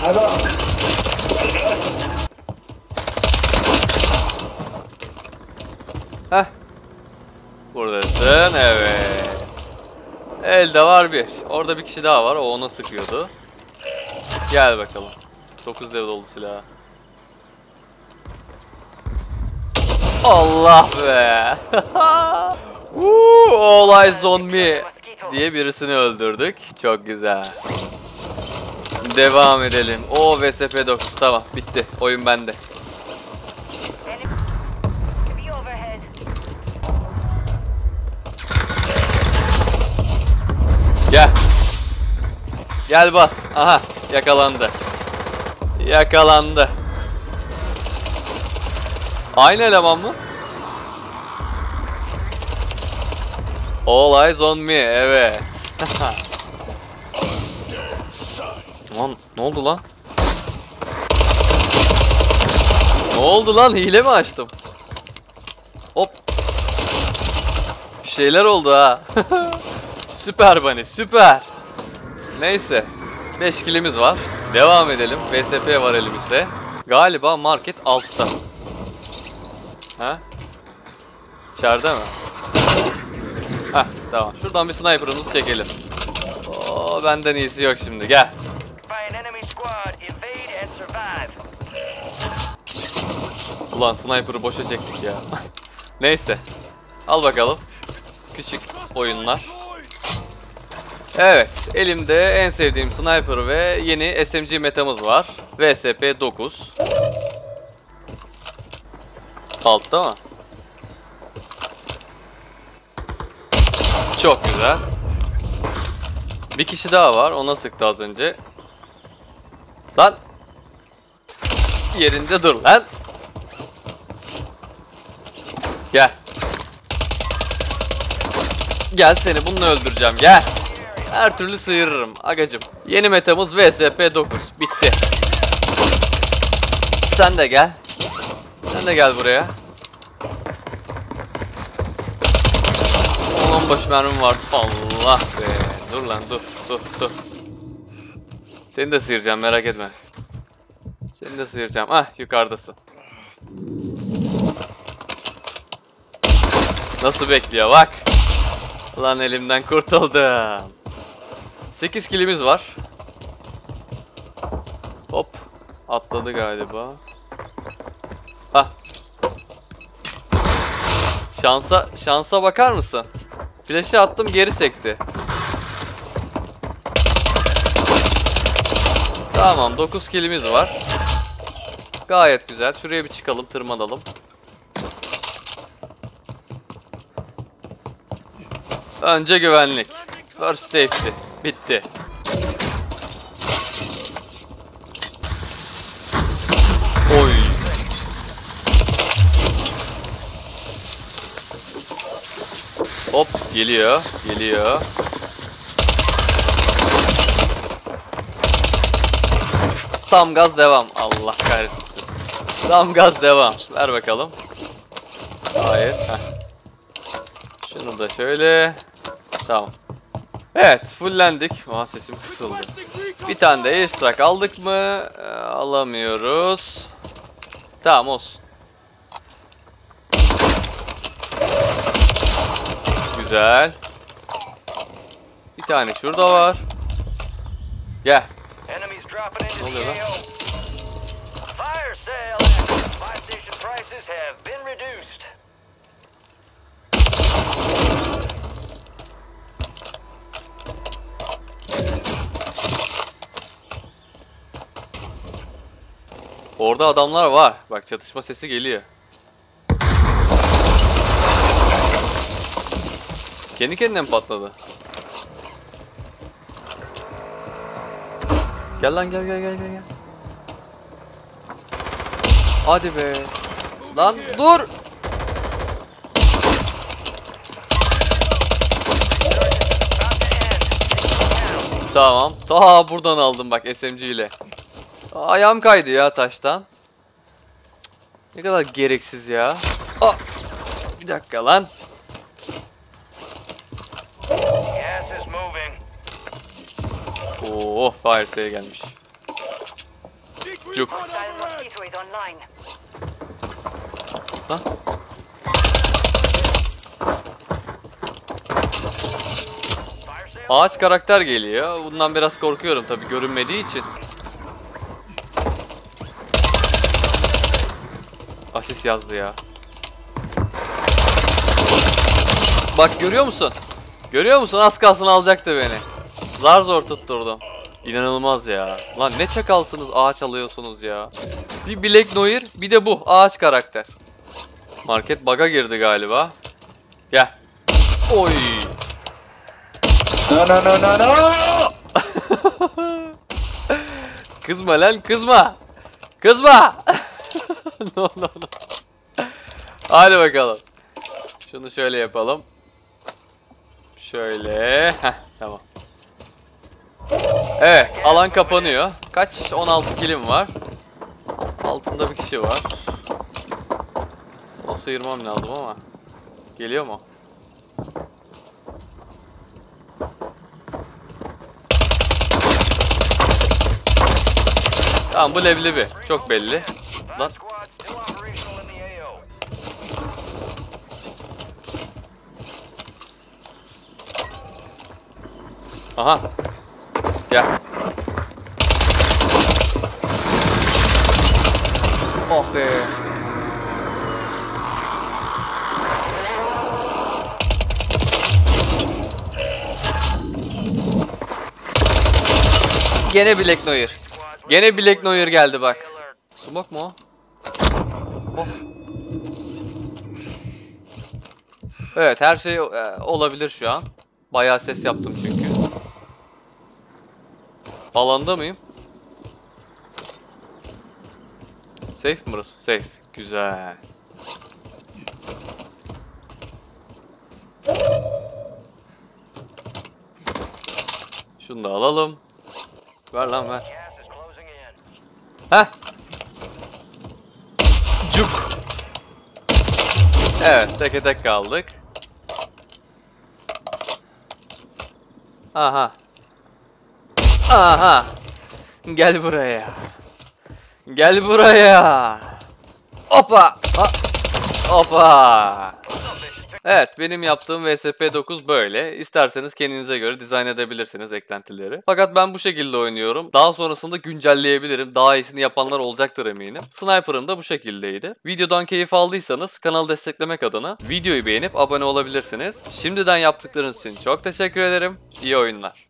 Heh. Buradasın, evet. Elde var bir. Orada bir kişi daha var, o ona sıkıyordu. Gel bakalım. 9 level oldu silah. Allah be. All eyes on me diye birisini öldürdük. Çok güzel. Devam edelim. O VSP 9 tamam bitti. Oyun bende. Gel. Gel bas. Aha yakalandı. Yakalandı. Aynı eleman mı? All eyes on me. Evet. Lan ne oldu lan? Ne oldu lan? Hile mi açtım? Hop. Bir şeyler oldu ha. Süper Bunny, süper. Neyse. 5 kilimiz var. Devam edelim. VSP var elimizde. Galiba market altta. Ha? İçeride mi? Heh, tamam. Şuradan bir sniper'ımızı çekelim. Oo, benden iyisi yok şimdi. Gel. Ulan sniper'ı boşa çektik ya. Neyse. Al bakalım. Küçük oyunlar. Evet. Elimde en sevdiğim sniper ve yeni SMG metamız var. VSP 9. Altta mı? Çok güzel. Bir kişi daha var. Ona sıktı az önce. Lan. Yerinde dur lan. Gel. Gel seni bununla öldüreceğim. Gel. Her türlü sıyırırım agacım. Yeni metamız VSP 9. Bitti. Sen de gel. Sen de gel buraya. 15 mermim var. Allah be. Dur lan dur. Dur. Seni de sıyıracağım merak etme. Seni de sıyıracağım. Ah yukarıdasın. Nasıl bekliyor bak. Lan elimden kurtuldum. 8 kilimiz var. Hop. Atladı galiba. Ah. Şansa bakar mısın? Flash'ı attım geri sekti. Tamam 9 kilimiz var. Gayet güzel. Şuraya bir çıkalım tırmanalım. Önce güvenlik. First safety. Bitti. Oy. Hop geliyor. Tam gaz devam. Allah kahretsin. Tam gaz devam. Ver bakalım. Hayır. Heh. Şunu da şöyle. Tamam. Evet fullendik. Aa, sesim kısıldı. Bir tane de airstrike aldık mı? Alamıyoruz. Tamam olsun. Güzel. Bir tane şurada var. Gel. Ne oluyor lan? Orada adamlar var. Bak çatışma sesi geliyor. Kendi kendine mi patladı? Gel lan gel. Hadi be. Lan dur. Tamam. Ta buradan aldım bak SMG ile. Ayağım kaydı ya taştan. Ne kadar gereksiz ya. Aa, bir dakika lan. Oo, fire sale gelmiş. Cuk. Hostile mosquito is online. Lan. Ağaç karakter geliyor. Bundan biraz korkuyorum tabii görünmediği için. Asist yazdı ya. Bak görüyor musun? Görüyor musun? Az kalsın alacaktı beni. Zar zor tutturdum. İnanılmaz ya. Lan ne çakalsınız ağaç alıyorsunuz ya. Bir Black Noir bir de bu ağaç karakter. Market bug'a girdi galiba. Gel. Oy. No no no no no. Kızma lan kızma. Kızma. No no no. Hadi bakalım. Şunu şöyle yapalım. Şöyle. Heh, tamam. Evet, alan kapanıyor. Kaç? 16 kilim var. Altında bir kişi var. Onu sıyırmam lazım ama. Geliyor mu? Tamam bu leblebi. Çok belli. Lan. Aha. Gel. Oh be. Gene Black Noir. Gene Black Noir geldi bak. Smoke mu o? Oh. Evet her şey olabilir şu an. Bayağı ses yaptım çünkü. Alanda mıyım? Safe mi burası? Safe. Güzel. Şunu da alalım. Ver lan ver. Heh. Cuk. Evet teke tek kaldık. Aha. Aha. Gel buraya. Gel buraya. Hoppa. Ha. Hoppa. Evet benim yaptığım VSP9 böyle. İsterseniz kendinize göre dizayn edebilirsiniz eklentileri. Fakat ben bu şekilde oynuyorum. Daha sonrasında güncelleyebilirim. Daha iyisini yapanlar olacaktır eminim. Sniper'ım da bu şekildeydi. Videodan keyif aldıysanız kanalı desteklemek adına videoyu beğenip abone olabilirsiniz. Şimdiden yaptıklarınız için çok teşekkür ederim. İyi oyunlar.